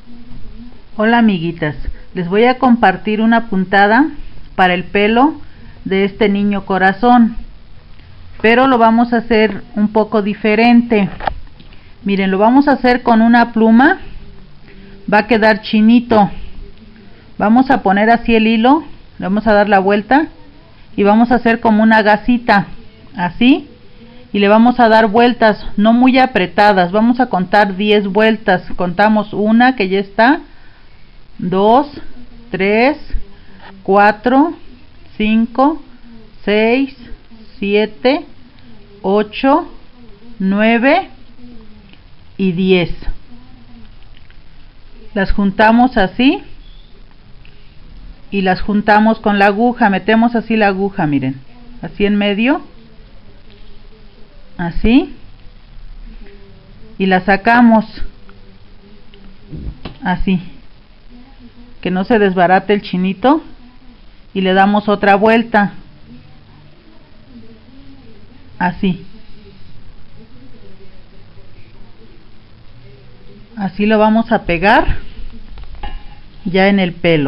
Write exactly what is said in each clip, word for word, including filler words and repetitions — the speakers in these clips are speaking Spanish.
Hola amiguitas, les voy a compartir una puntada para el pelo de este niño corazón, pero lo vamos a hacer un poco diferente. Miren, lo vamos a hacer con una pluma, va a quedar chinito. Vamos a poner así el hilo, le vamos a dar la vuelta y vamos a hacer como una gasita, así, y le vamos a dar vueltas, no muy apretadas. Vamos a contar diez vueltas. Contamos una que ya está, dos, tres, cuatro, cinco, seis, siete, ocho, nueve y diez. Las juntamos así y las juntamos con la aguja. Metemos así la aguja, miren, así en medio, así, y la sacamos así, que no se desbarate el chinito, y le damos otra vuelta así, así lo vamos a pegar ya en el pelo.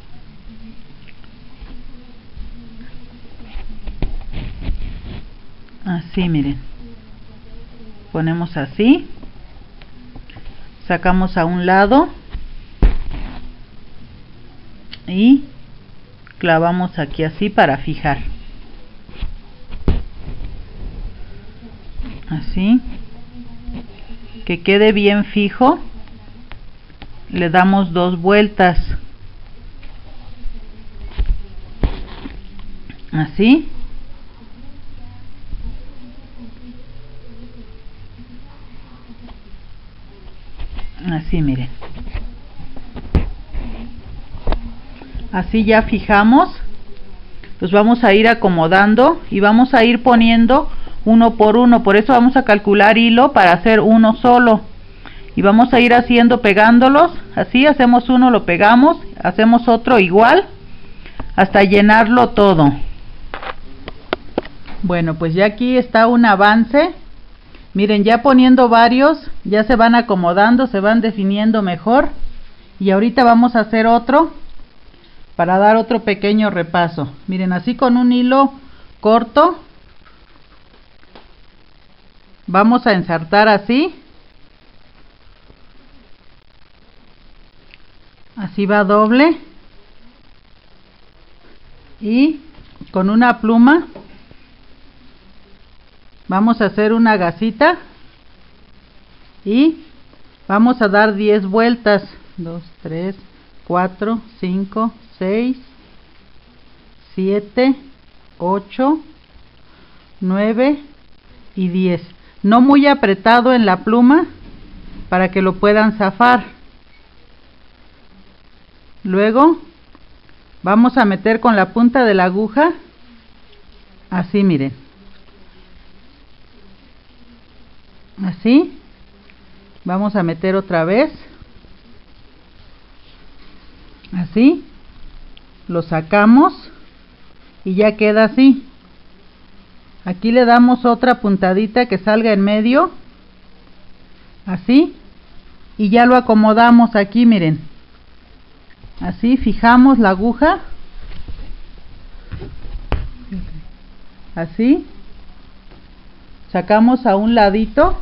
Así, miren, ponemos así, sacamos a un lado y clavamos aquí así para fijar, así, que quede bien fijo. Le damos dos vueltas así, así, miren, así ya fijamos. Los vamos a ir acomodando y vamos a ir poniendo uno por uno. Por eso vamos a calcular hilo para hacer uno solo, y vamos a ir haciendo, pegándolos así. Hacemos uno, lo pegamos, hacemos otro igual hasta llenarlo todo. Bueno, pues ya aquí está un avance. Miren, ya poniendo varios, ya se van acomodando, se van definiendo mejor. Y ahorita vamos a hacer otro para dar otro pequeño repaso. Miren, así con un hilo corto vamos a ensartar así. Así va doble. Y con una pluma vamos a hacer una gasita y vamos a dar diez vueltas. dos, tres, cuatro, cinco, seis, siete, ocho, nueve y diez. No muy apretado en la pluma para que lo puedan zafar. Luego vamos a meter con la punta de la aguja así, miren, así. Vamos a meter otra vez así, lo sacamos y ya queda así. Aquí le damos otra puntadita que salga en medio así, y ya lo acomodamos aquí, miren, así. Fijamos la aguja así, sacamos a un ladito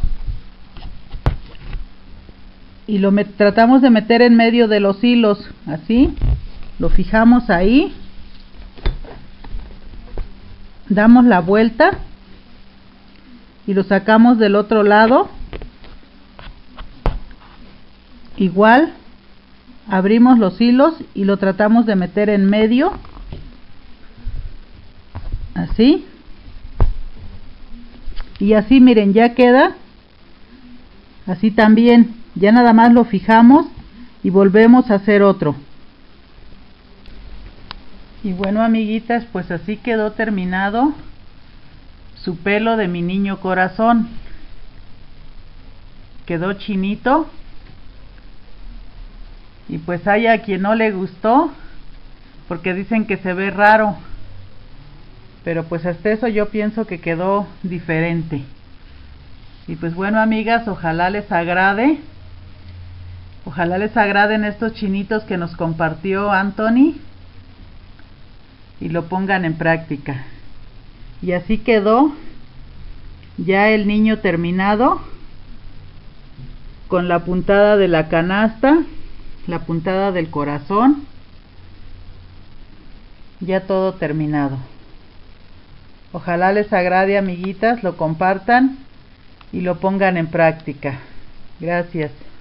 y lo tratamos de meter en medio de los hilos así. Lo fijamos ahí, damos la vuelta y lo sacamos del otro lado igual. Abrimos los hilos y lo tratamos de meter en medio así, y así, miren, ya queda así también. Ya nada más lo fijamos y volvemos a hacer otro. Y bueno, amiguitas, pues así quedó terminado su pelo de mi niño corazón. Quedó chinito, y pues hay a quien no le gustó porque dicen que se ve raro, pero pues hasta eso yo pienso que quedó diferente. Y pues bueno, amigas, ojalá les agrade Ojalá les agraden estos chinitos que nos compartió Anthony y lo pongan en práctica. Y así quedó ya el niño terminado, con la puntada de la canasta, la puntada del corazón, ya todo terminado. Ojalá les agrade, amiguitas, lo compartan y lo pongan en práctica. Gracias.